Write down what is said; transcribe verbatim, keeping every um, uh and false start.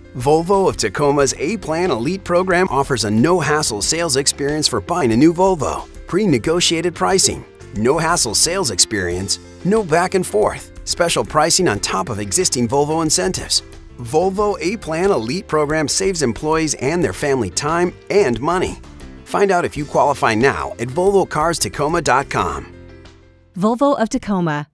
Volvo of Tacoma's A-Plan Elite program offers a no-hassle sales experience for buying a new Volvo. Pre-negotiated pricing, no-hassle sales experience, no back and forth, special pricing on top of existing Volvo incentives. Volvo A-Plan Elite program saves employees and their family time and money. Find out if you qualify now at volvo cars tacoma dot com. Volvo of Tacoma.